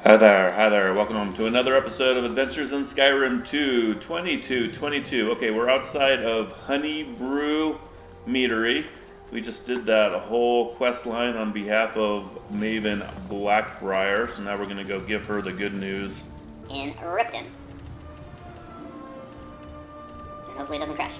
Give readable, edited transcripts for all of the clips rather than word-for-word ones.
Hi there, welcome home to another episode of Adventures in Skyrim 2, 2222. Okay, we're outside of Honeybrew Meadery. We just did that whole quest line on behalf of Maven Blackbriar, so now we're going to go give her the good news. In Riften. And hopefully it doesn't crash.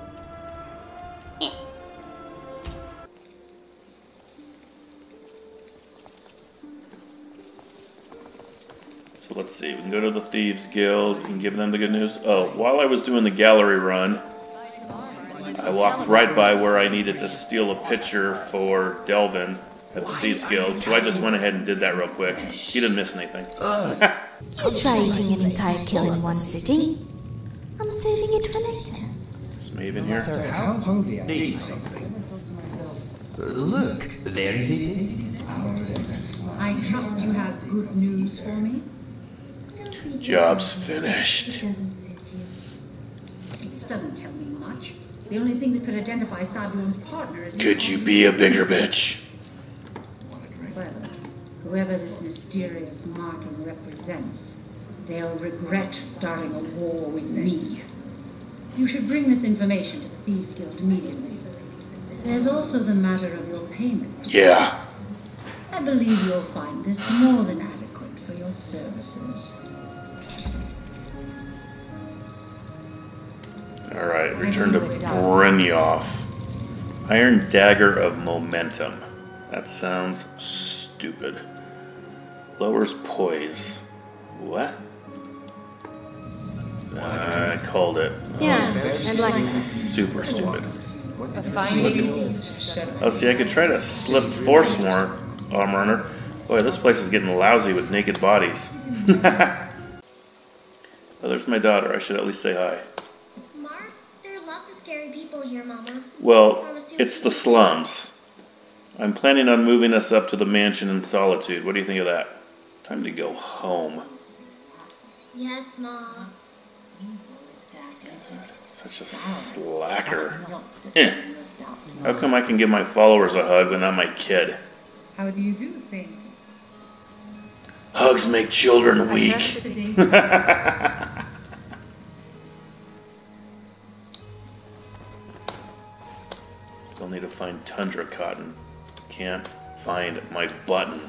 So let's see, we can go to the Thieves Guild, you can give them the good news. Oh, while I was doing the gallery run, I walked right by where I needed to steal a picture for Delvin at the Thieves Guild, so I just went ahead and did that real quick. He didn't miss anything. You try eating an entire kill in one sitting. I'm saving it for later. Is Maven here? How hungry I need something. Look, there is it. I trust you have good news for me. Job's finished. It doesn't tell me much. The only thing that could identify Sabion's partner is... Could you be a bigger bitch? Well, whoever this mysterious marking represents, they'll regret starting a war with me. You should bring this information to the Thieves Guild immediately. There's also the matter of your payment. Yeah. I believe you'll find this more than adequate for your services. Alright, return to Brynjolf. Iron Dagger of Momentum. That sounds stupid. Lowers poise. What? I called it. Yeah, and like Super stupid. a fine. Oh, see, I could try to slip force armor on her. Boy, this place is getting lousy with naked bodies. Oh, there's my daughter. I should at least say hi. Mark, there are lots of scary people here, Mama. Well, it's the slums. I'm planning on moving us up to the mansion in Solitude. What do you think of that? Time to go home. Yes, Mom. Such a slacker. How come I can give my followers a hug but not my kid? How do you do things? Hugs make children weak. Still need to find Tundra Cotton. Can't find my button.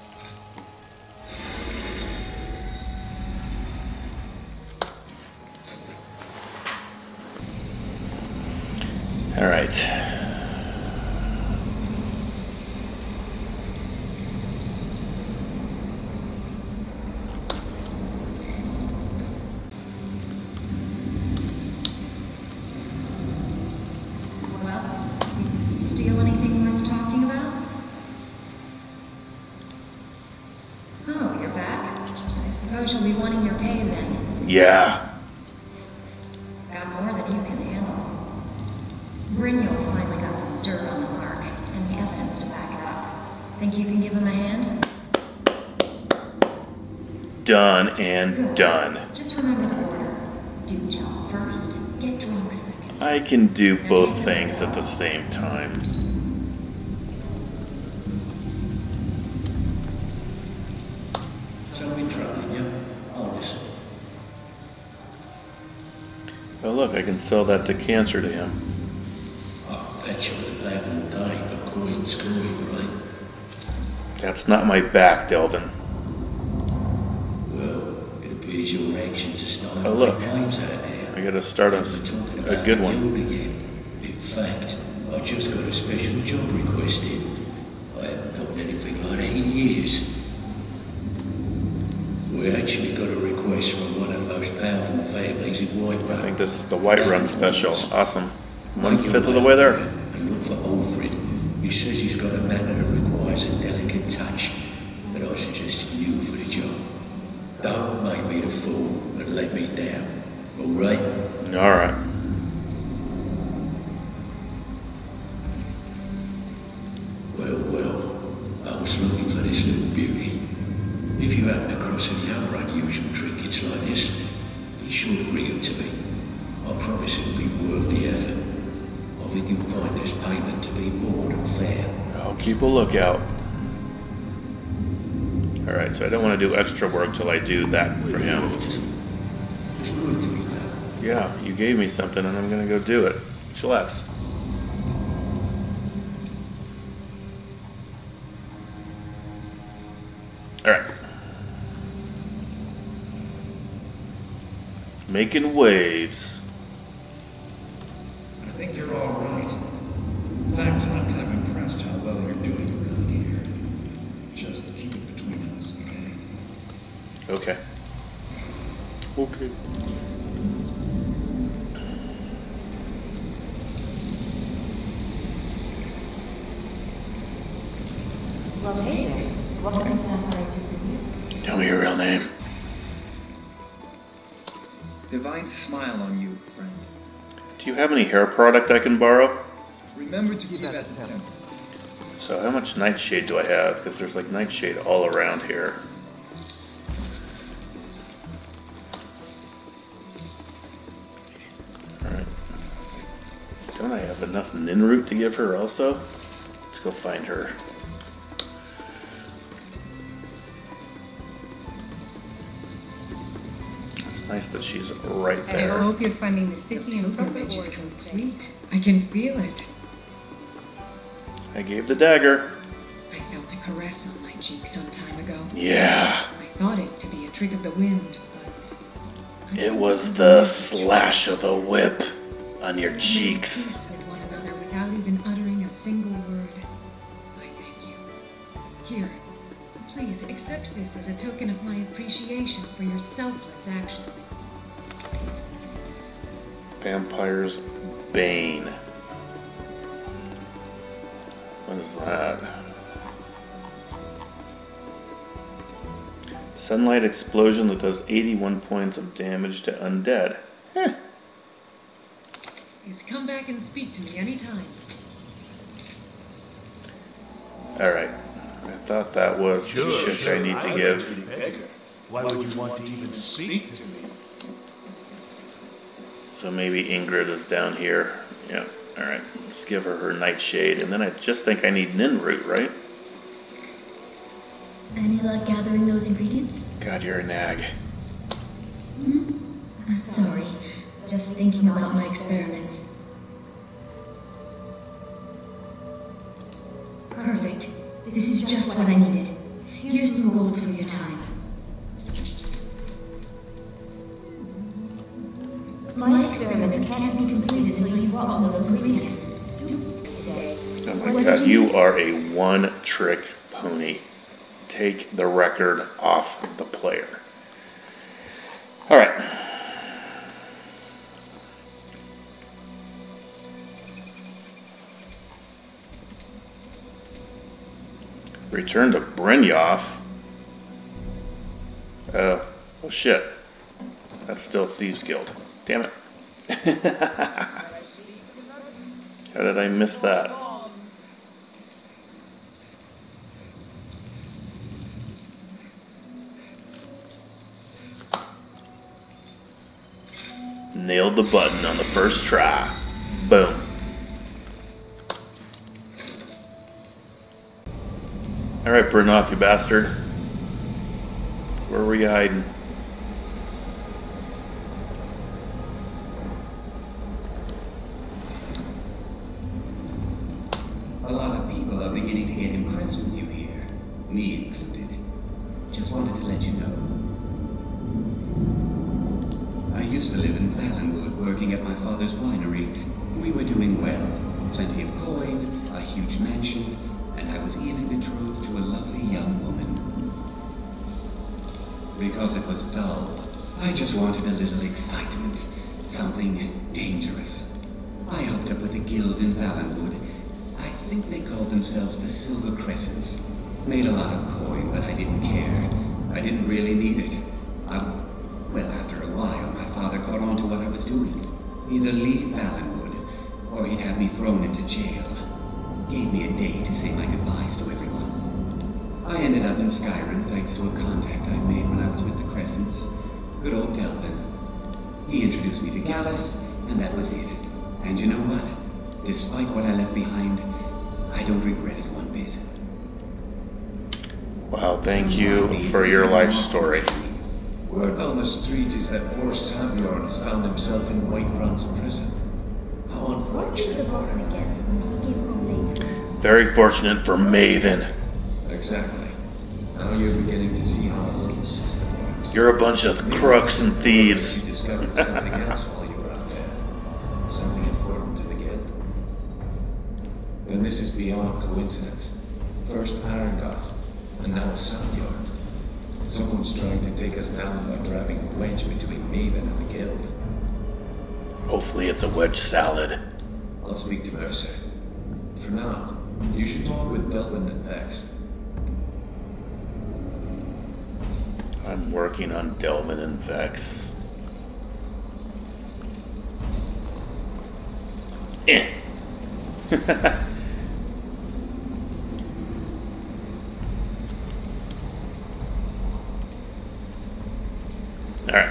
All right. Steal anything worth talking about? Oh, you're back? I suppose you'll be wanting your pay then. Yeah. Got more than you can handle. Brynjolf finally got some dirt on the mark, and the evidence to back it up. Think you can give him a hand? Done and Good. done. Just remember the order. Do job first, get drunk second. I can do both things at the same time. So in troubling you? I'll listen. Oh look, I can sell that to Cancer to him. I bet you that all day the coin's going, right? That's not my back, Delvin. Well, it appears your actions are starting Oh, to look. make waves out there. I gotta start We're talking a about good the one. guild again. In fact, I just got a special job request in. I haven't done anything like that in years. We actually got a request from one of the most powerful families in Whitebrook. I think this is the Whiterun special. Awesome. 1/5 of the way there. And look for Alfred. He says he's got a matter that requires a delicate touch, but I suggested you for the job. Don't make me the fool and let me down. All right? Alright. Well, I was looking for this little beauty. If you happen across any other unusual trinkets like this, be sure to bring them to me. I promise it'll be worth the effort. I think you'll find this payment to be more than fair. I'll keep a lookout. Alright, so I don't want to do extra work till I do that for him. It's good to be back. Yeah, you gave me something and I'm gonna go do it. Chillax. Alright. Making waves. I think you're all right. In fact, I'm kind of impressed how well you're doing around here. Just keep it between us, okay? Okay. Okay. Well, hey there. What can separate you from you? Tell me your real name. Divine smile on you, friend. Do you have any hair product I can borrow? Remember to keep at the temple. So how much nightshade do I have? Because there's like nightshade all around here. Alright. Don't I have enough Ninroot to give her also? Let's go find her. It's nice that she's right I there. hope you're finding the city and Pilgrimage is complete. I can feel it. I gave the dagger. I felt a caress on my cheek some time ago. Yeah. I thought it to be a trick of the wind, but... I It think was a the message. slash of the whip on your We made cheeks. peace with one another without even uttering a single word. I thank you. Here, please accept this as a token of my appreciation for your selfless action. Vampire's Bane. What is that? Sunlight explosion that does 81 points of damage to undead. Heh. Please come back and speak to me anytime. Alright. I thought that was the shit I need to give. Why would you want to even speak to me? So maybe Ingrid is down here. Yeah. Alright. Let's give her nightshade. And then I just think I need Ninroot, right? Any luck gathering those ingredients? God, you're a nag. Sorry, just thinking about my experiments. Perfect. This is just what I needed. Here's some gold for your time. My experiments can't be completed until you brought me those ingredients. Do it today. Oh my god, you are a one-trick pony. Take the record off the player. Alright. Return to Brynjolf. Oh shit. That's still Thieves Guild. Damn it. How did I miss that? Nailed the button on the first try. Boom. Alright, Brynjolf, you bastard. Where were you hiding? A lot of people are beginning to get impressed with you here, me included. Just wanted to let you know. I used to live in Valenwood, working at my father's winery. We were doing well. Plenty of coin, a huge mansion, and I was even betrothed to a lovely young woman. Because it was dull, I just wanted a little excitement. Something dangerous. I hooked up with a guild in Valenwood. I think they called themselves the Silver Crescents. Made a lot of coin, but I didn't care. I didn't really need it. Well, after a while, my father caught on to what I was doing. Either leave Valenwood, or he'd have me thrown into jail. Gave me a day to say my goodbyes to everyone. I ended up in Skyrim thanks to a contact I made when I was with the Crescents. Good old Delvin. He introduced me to Gallus, and that was it. And you know what? Despite what I left behind, I don't regret it one bit. Wow, thank you for your life story. Word on the street is that poor Savjorn has found himself in Whiterun's prison. How unfortunate for him. Very fortunate for Maven. Exactly. Now you're beginning to see how the little system works. You're a bunch of crooks and thieves. You discovered something else while you were out there. Something important to the guild. Then this is beyond coincidence. First Arangot, and now Savjorn. Someone's trying to take us down by driving a wedge between Maven and the guild. Hopefully it's a wedge salad. I'll speak to Mercer. For now, you should talk with Delvin and Vex. I'm working on Delvin and Vex. Alright.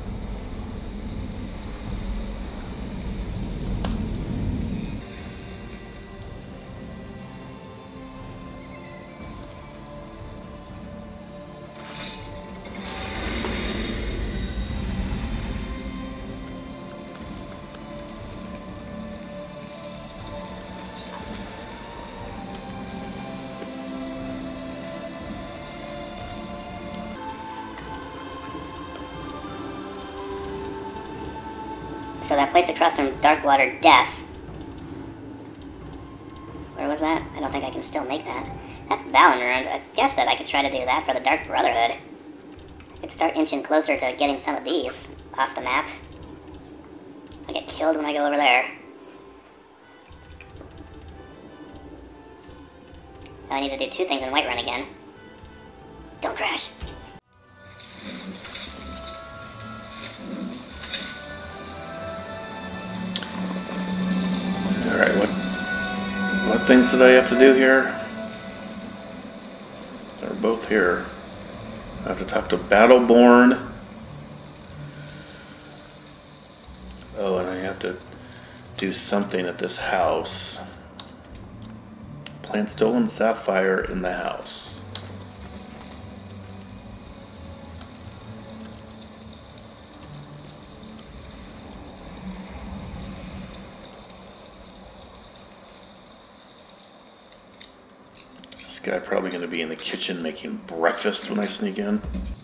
So that place across from Darkwater Death. Where was that? I don't think I can still make that. That's Valenrunes. I guess that I could try to do that for the Dark Brotherhood. I could start inching closer to getting some of these off the map. I'll get killed when I go over there. Now I need to do two things in Whiterun again. Don't crash. Alright, what things did I have to do here? They're both here. I have to talk to Battleborn. Oh, and I have to do something at this house. Plant stolen sapphire in the house. This guy probably going to be in the kitchen making breakfast when I sneak in.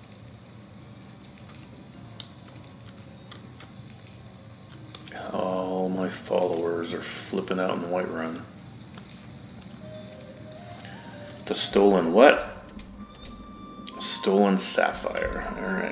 All my followers are flipping out in Whiterun. The stolen what? Stolen sapphire. Alright.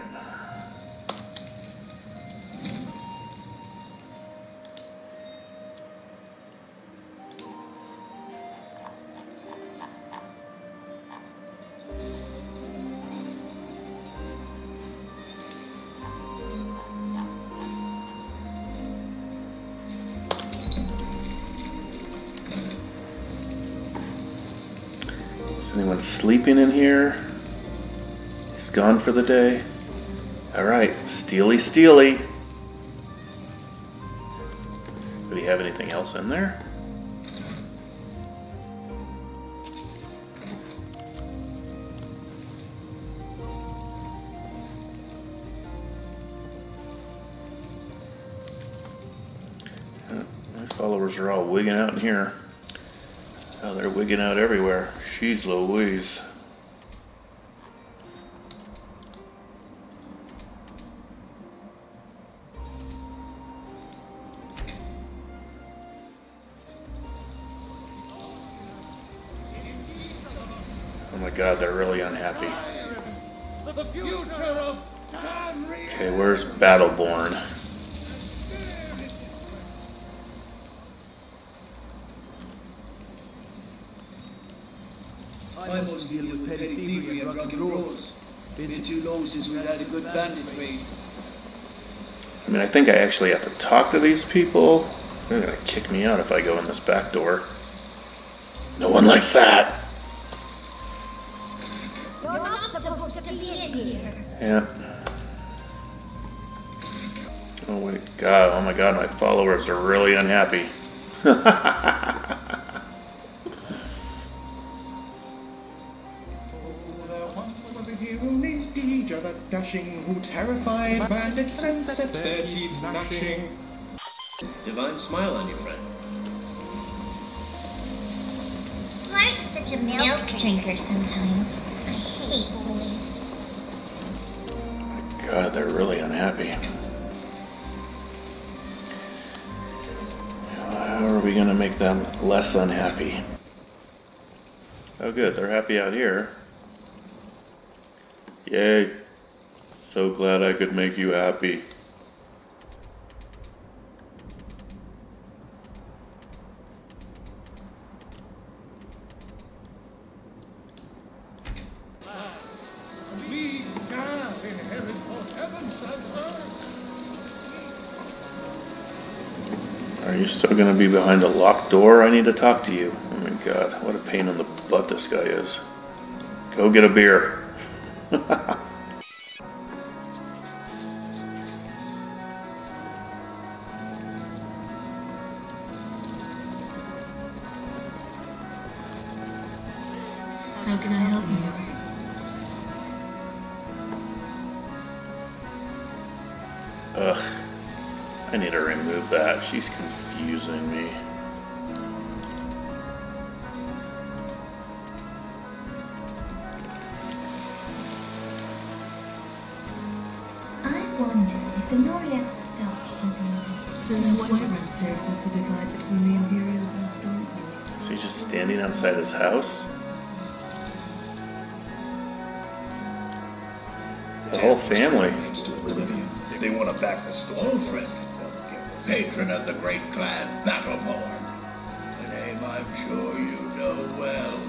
Is anyone sleeping in here? He's gone for the day. Alright, Steely Steely. Do we have anything else in there? My followers are all wigging out in here. Oh, they're wigging out everywhere. She's Louise. Oh my god, they're really unhappy. Okay, where's Battleborn? I must deal with petty thievery and rocky roads. Been too long since we've had a good bandit raid. I mean, I think I actually have to talk to these people. They're gonna kick me out if I go in this back door. No one likes that. You're not supposed to be in here. Yeah. Oh my god, my followers are really unhappy. dashing, who terrified bandits and set their teeth gnashing. Divine smile on you, friend. Lars is such a milk drinker sometimes. I hate boys. God, they're really unhappy. How are we going to make them less unhappy? Oh good, they're happy out here. Yay. So glad I could make you happy. We shall inherit both heavens and earth. Are you still going to be behind a locked door? I need to talk to you. Oh my god, what a pain in the butt this guy is. Go get a beer. How can I help you? Ugh. I need to remove that. She's confusing me. I wonder if the Noriac stock contains it. Since Whiterun serves as the divide between the Imperials and Stormcloaks. Is he just standing outside his house? The whole family. If they want to back the Slow friend, patron of the great clan Battleborn. A name I'm sure you know well.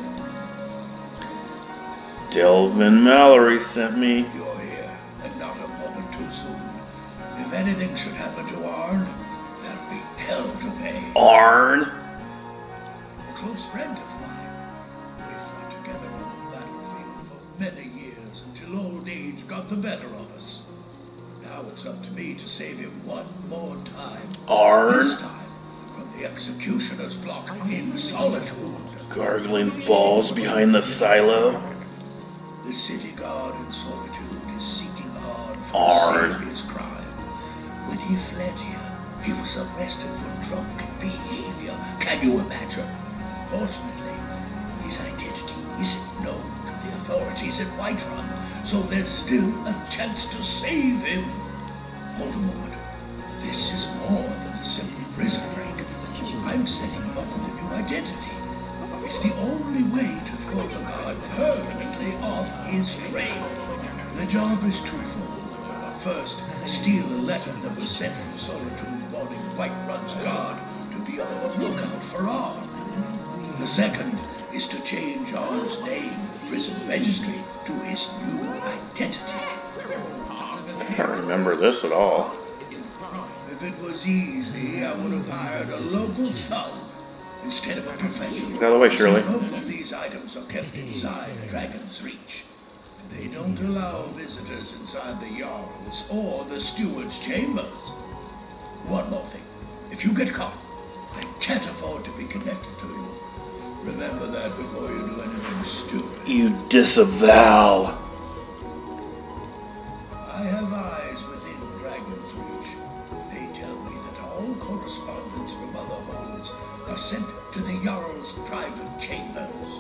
Delvin Mallory sent me. You're here, and not a moment too soon. If anything should happen to Arn, there'll be hell to pay. Arn? A close friend of mine. We fought together on the battlefield for many years until old age got the better of us. Now it's up to me to save him one more time. Arn? This time from the executioner's block in Solitude. Gargling balls behind the silo. The city guard in Solitude is seeking Arn for Arn. a serious crime. When he fled here, he was arrested for drunken behavior. Can you imagine? Fortunately, his identity isn't known to the authorities at Whiterun, so there's still a chance to save him. Hold a moment. This is more than a simple prison break. I'm setting him up with a new identity. It's the only way to throw the guard permanently off his trail. The job is twofold. First, steal a letter that was sent from Solitude warning Whiterun's guard to be on the lookout for Arn. The second is to change Arn's name in the prison registry to his new identity. I can't remember this at all. If it was easy, I would have hired a local thug instead of a professional. Get out of the way, Shirley. Both of these items are kept inside Dragon's Reach. They don't allow visitors inside the Jarls or the Steward's chambers. One more thing. If you get caught, I can't afford to be connected to you. Remember that before you do anything stupid. You disavow. I have eyes within Dragon's Reach. They tell me that all correspondence from other holds are sent to the Jarl's private chambers.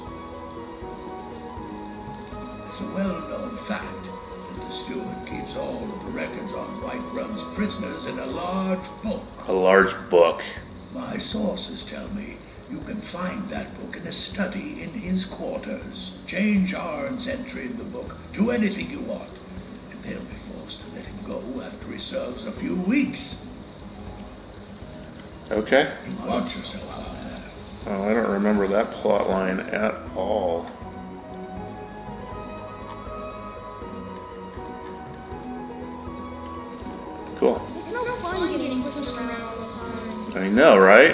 It's a well-known fact that the steward keeps all of the records on Whiterun's prisoners in a large book. A large book. My sources tell me you can find that book in a study in his quarters. Change Arn's entry in the book to anything you want, and they'll be forced to let him go after he serves a few weeks. Okay. You watch yourself out there. Oh, I don't remember that plot line at all. Cool. It's no fun getting pushed around all the time. I know, right?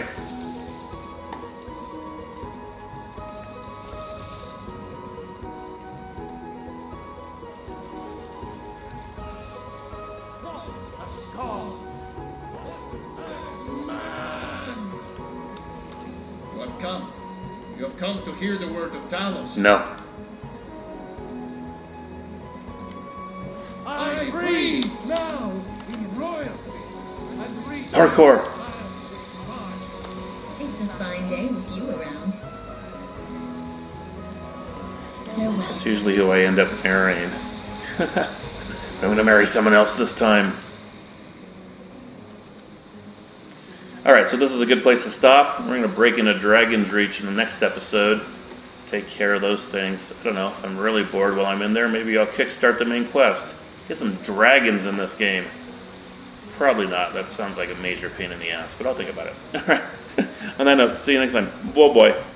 You have come to hear the word of Talos. No. I Parkour! It's a fine day with you around. Farewell. That's usually who I end up marrying. I'm going to marry someone else this time. Alright, so this is a good place to stop. We're going to break into Dragon's Reach in the next episode. Take care of those things. I don't know, if I'm really bored while I'm in there, maybe I'll kickstart the main quest. Get some dragons in this game. Probably not. That sounds like a major pain in the ass, but I'll think about it. Alright. On that note, see you next time. Whoa, boy.